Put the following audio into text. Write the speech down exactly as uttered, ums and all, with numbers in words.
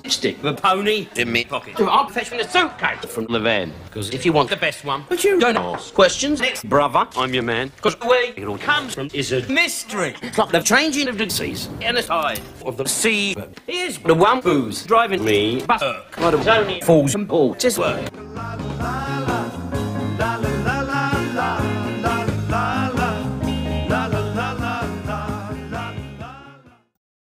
Stick the pony in me pocket. So I'll fetch me the suitcase from the van. Because if you want the best one, but you don't ask questions. Next, brother, I'm your man. Because where it all comes from is a mystery. It's like the changing of the seas and the tide of the sea. Here's the one who's driving me berserk. But it was only fools and balls. Just work.